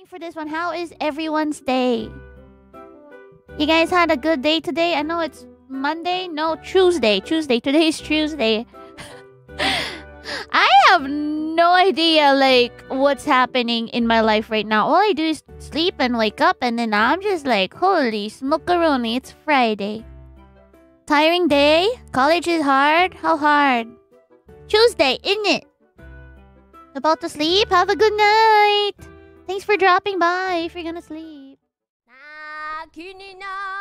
for this one. How is everyone's day? You guys had a good day today? I know it's Monday. No, Tuesday. Today is Tuesday. I have no idea, like, what's happening in my life right now. All I do is sleep and wake up, and then I'm just like, holy smokeroni, it's Friday. Tiring day? College is hard? How hard? Tuesday, isn't it? About to sleep? Have a good night. Thanks for dropping by if you're gonna sleep.